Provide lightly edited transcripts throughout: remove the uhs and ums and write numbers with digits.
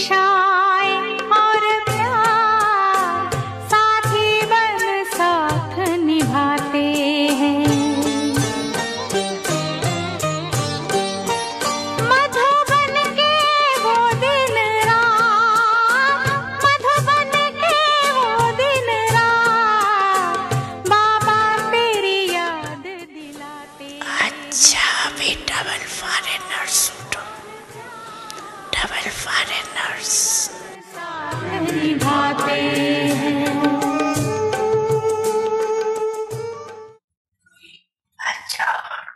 परीक्षाएं और प्यार साथी बन साथ निभाते हैं। मधुबन के वो दिन रात, मधुबन के वो दिन रात, बाबा तेरी याद दिलाते। अच्छा अभी डबल फॉरेनर्स उठो, डबल फॉरेनर्स साथ निभाते हैं। अच्छा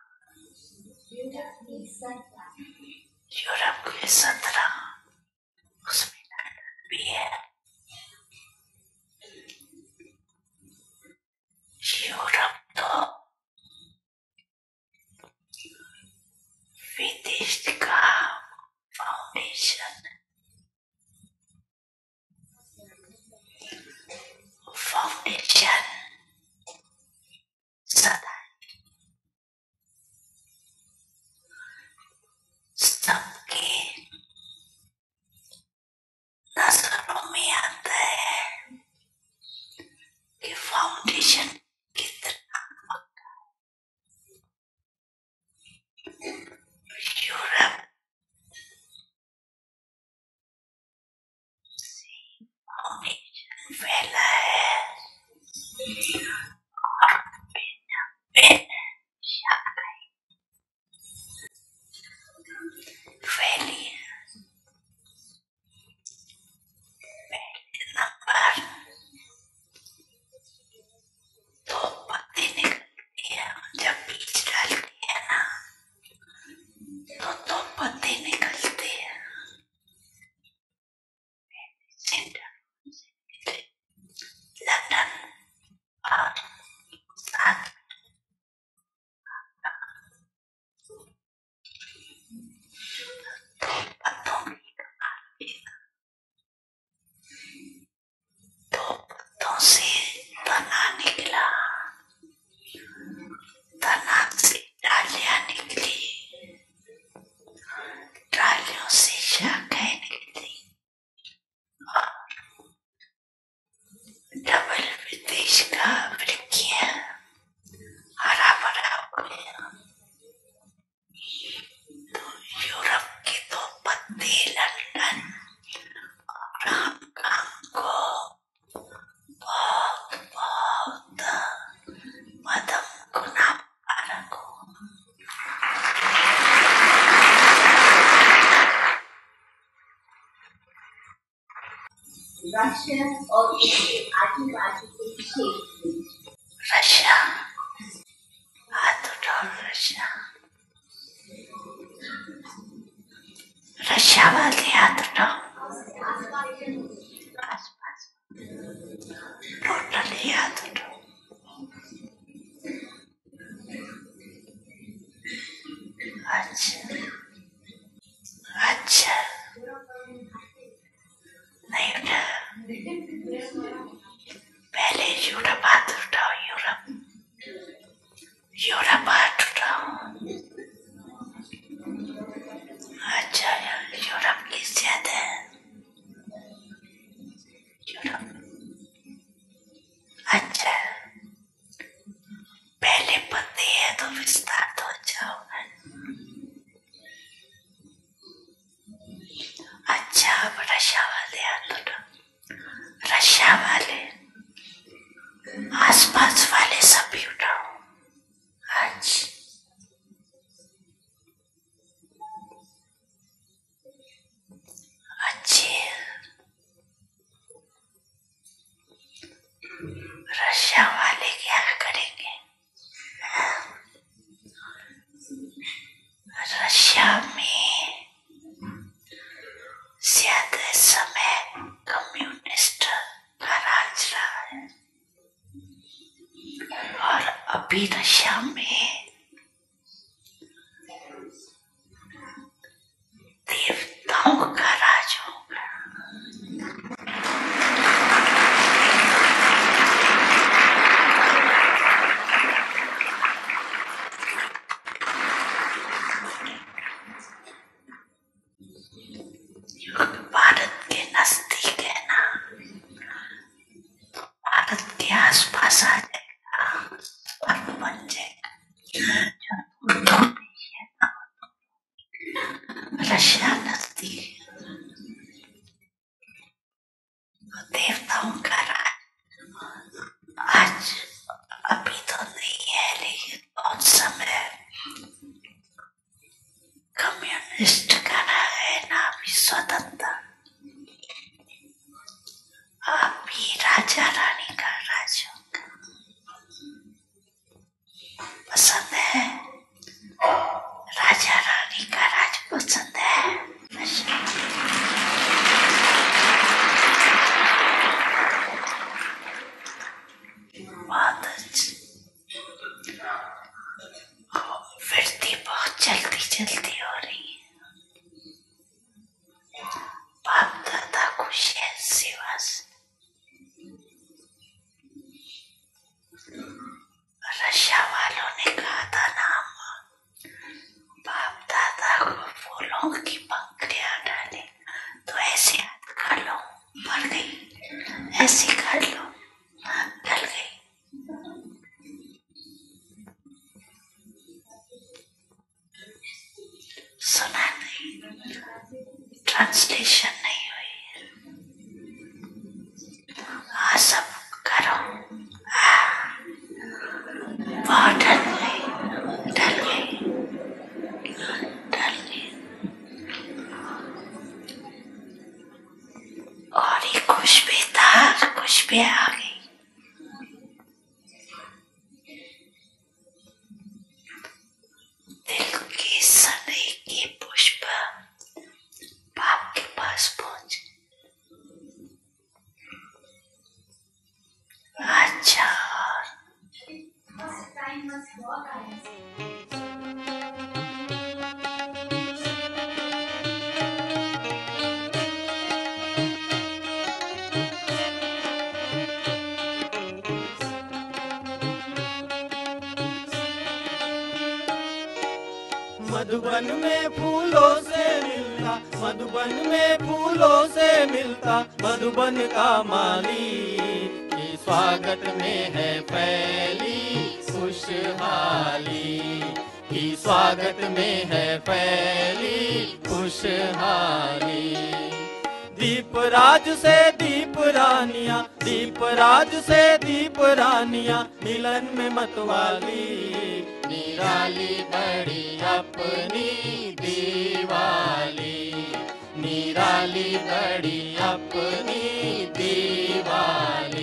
यूरोप के 17 उसमें लंदन भी है। यूरोप तो विदेश का फाउंडेशन सदा सबके नजरों में आता है कि फाउंडेशन कितना यूरोप से फाउंडेशन फैला है और फैली है। पहले नंबर तो पत्ते निकलती है, जब बीज डालती है ना तो पत्ते निकलते हैं। लंदन और साथ पत्तों की दो पत्तों से तना निकला, तना से डालियां निकली, डालियों से शाखाएं निकली और डबल विदेश का वृक्ष हरा भरा हो गया। तो यूरोप के दो पत्ते लंदन और हांगकांग को बहुत बहुत मदम गुना मुबारक हो। रशिया और उसके आजू-बाजू के क्षेत्र। रशिया हाथ उठाओ, रशिया रशिया वाले हाथ उठाओ, आसपास टोटली हाथ उठाओ। अच्छा अच्छा नहीं उठा, पहले यूरोप हाथ उठाओ, यूरोप हाथ उठाओ। अच्छा यूरोप की ज्यादा है, यूरोप अच्छा पहले पत्ते है तो विस्तार तो अच्छा होगा। अच्छा अब रशिया वाले हाथ उठाओ, रशिया वाले आसपास वाले सभी उठाओ। अच्छा अच्छे रशिया वाले क्या करेंगे? रशिया में ज्यादा समय कम्युनिस्ट का राज रहा है और अभी रशिया में देवताओं का राज होगा। भारत ट्रांसलेशन नहीं हुई। हाँ सब करो। बहुत डल गई। और ये खुशबू आ गई। दिल के सनई के पुष्प बाप के पास पहुंचे। अच्छा मधुबन में फूलों से मिलता, मधुबन में फूलों से मिलता मधुबन का माली की स्वागत में है फैली खुशहाली, की स्वागत में है फैली खुशहाली। दीपराज से दीप रानियां, दीपराज से दीप रानियां मिलन में मतवाली, निराली बड़ी अपनी दीवाली, निराली बड़ी अपनी दीवाली।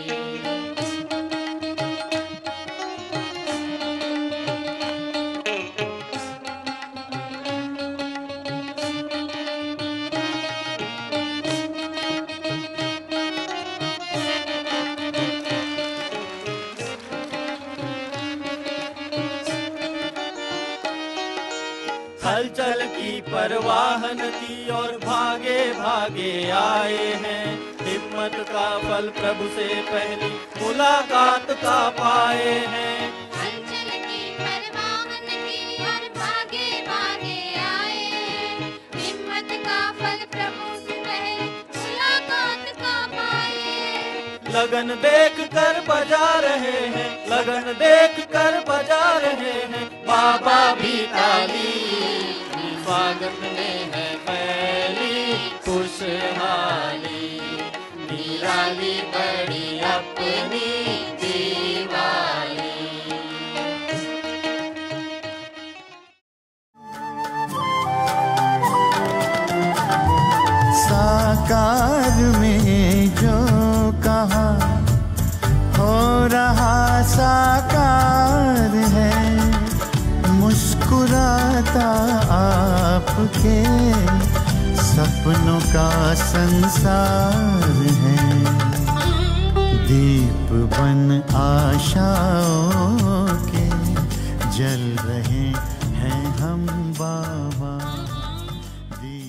हलचल की परवाह न की और भागे भागे आए हैं, हिम्मत का फल प्रभु से पहली मुलाकात का पाए हैं। हलचल की परवाह न की और भागे भागे आए हैं, हिम्मत का फल प्रभु से पहले मुलाकात का पाए हैं। लगन देख कर बजा रहे हैं, लगन देख कर बजा रहे हैं बाबा भी ताली, स्वागत में है फैली खुशहाली, निराली बड़ी अपनी दीवाली। साकार में जो कहा हो रहा साकार है, मुस्कुराता आपके सपनों का संसार है। दीप बन आशाओं के जल रहे हैं हम बाबा।